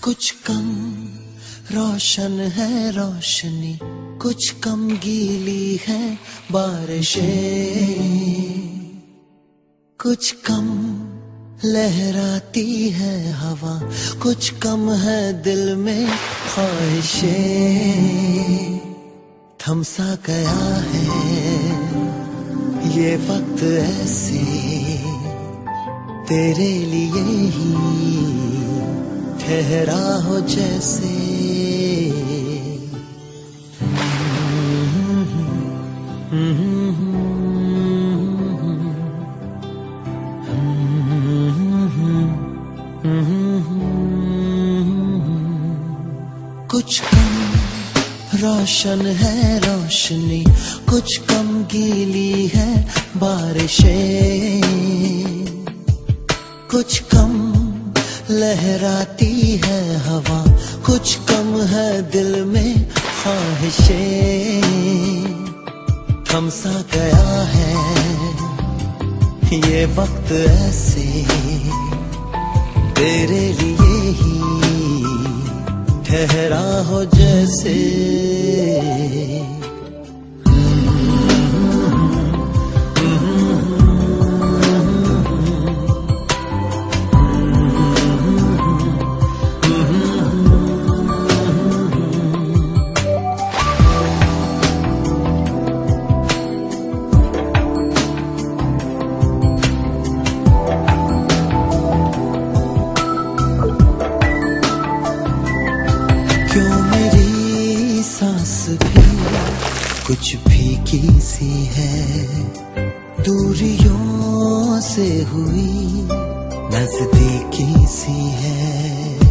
कुछ कम रोशन है रोशनी, कुछ कम गीली है बारिशें, कुछ कम लहराती है हवा, कुछ कम है दिल में ख्वाहिशें। थमसा गया है ये वक्त ऐसे तेरे लिए ही ठहरा हो जैसे। कुछ कम रोशन है रोशनी, कुछ कम गीली है बारिशें, कुछ कम लहराती है हवा, कुछ कम है दिल में ख्वाहिशें। थमसा गया है ये वक्त ऐसे तेरे लिए ही ठहरा हो जैसे। कुछ फीकी सी है दूरियों से हुई नजदीकी सी है,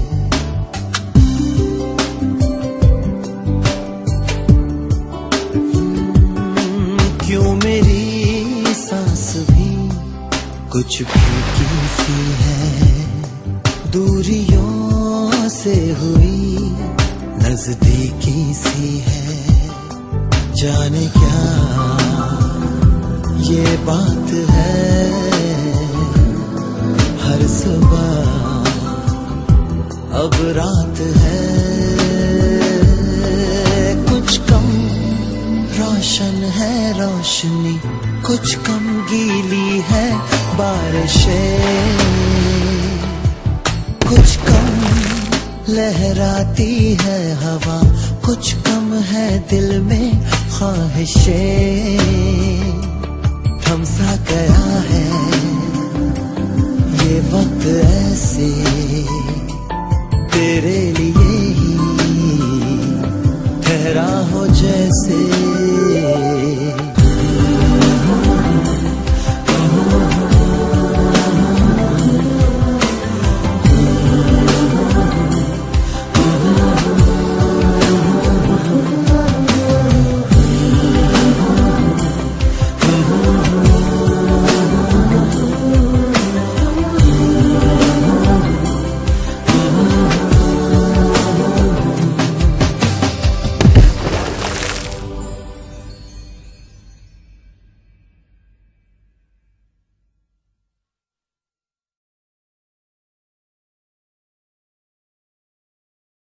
क्यों मेरी सांस भी कुछ फीकी सी है दूरियों से हुई नजदीकी सी है। जाने क्या ये बात है, हर सुबह अब रात है। कुछ कम रोशन है रोशनी, कुछ कम गीली है बारिशें, कुछ कम लहराती है हवा, कुछ कम है दिल में ख्वाहिशें। थमसा गया है ये वक्त ऐसे